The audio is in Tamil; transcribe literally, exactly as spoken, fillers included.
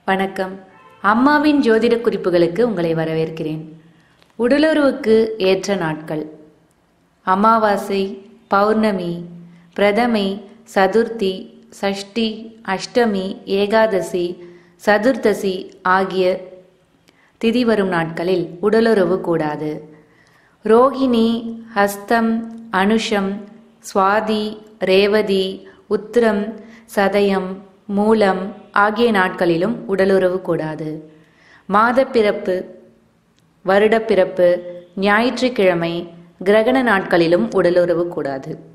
வணக்கம். அம்மாவின் ஜோதிட குறிப்புகளுக்கு உங்களை வரவேற்கிறேன். உடலுறவுக்கு ஏற்ற நாட்கள்: அமாவாசை, பௌர்ணமி, பிரதமை, சதுர்த்தி, சஷ்டி, அஷ்டமி, ஏகாதசி, சதுர்த்தசி ஆகிய திதி வரும் நாட்களில் உடலுறவு கூடாது. ரோகிணி, ஹஸ்தம், அனுஷம், சுவாதி, ரேவதி, உத்திரம், சதயம், மூலம் ஆகிய நாட்களிலும் உடலுறவு கூடாது. மாதப்பிறப்பு, வருடப்பிறப்பு, ஞாயிற்றுக்கிழமை, கிரகண நாட்களிலும் உடலுறவு கூடாது.